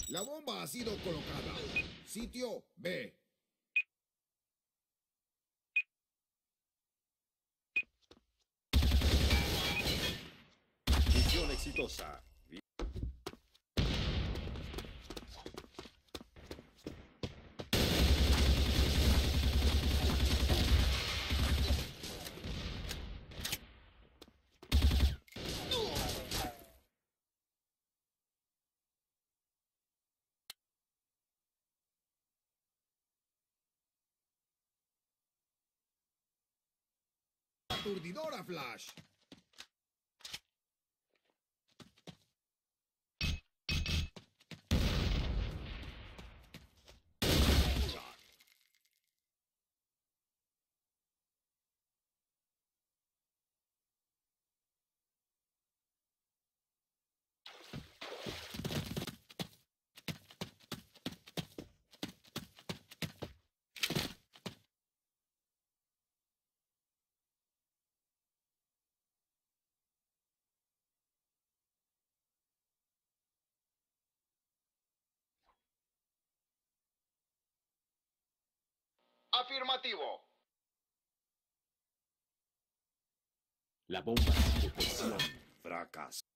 La bomba ha sido colocada. Sitio B. Misión exitosa. Aturdidora Flash. Afirmativo. La bomba de detección. Fracaso.